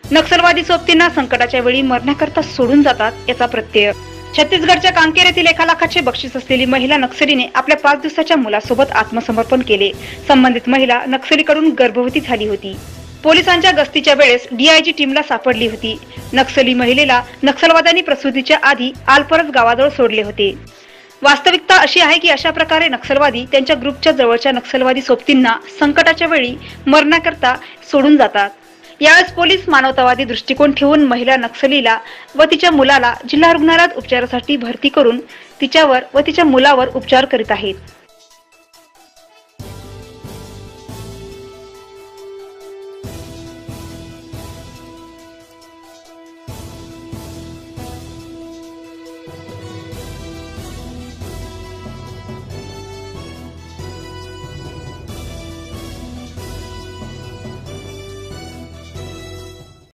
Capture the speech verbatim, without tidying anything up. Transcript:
नक्षलवादी सोबतींना संकटाच्या वेळी मरण्याकरता सोडून जातात याचा प्रत्यय। छत्तीसगडच्या कांकेर येथील एका लाखाचे बक्षीस असलेली महिला नक्षलीने आपल्या पाच दिवसाच्या मुलासोबत आत्मसमर्पण केले। संबंधित महिला नक्षलीकडून गर्भवती झाली होती। पोलिसांच्या गस्तीच्या वेळेस डीआयजी टीमला सापडली होती। नक्षली महिलेला नक्षलवाद्यांनी प्रसूतीच्या आधी आलपरस गावाजवळ सोडले होते। वास्तविकता अशी आहे की अशा प्रकारे नक्षलवादी त्यांच्या ग्रुपच्या जवळच्या नक्षलवादी सोबतींना संकटाच्या वेळी मरण्याकरता सोडून जातात। यावेळेस पोलीस मानवतावादी दृष्टिकोन ठेवून महिला नक्षलीला व तिच्या मुलाला जिल्हा रुग्णालयात उपचारासाठी भरती करून तिच्यावर व तिच्या मुलावर उपचार करीत आहेत।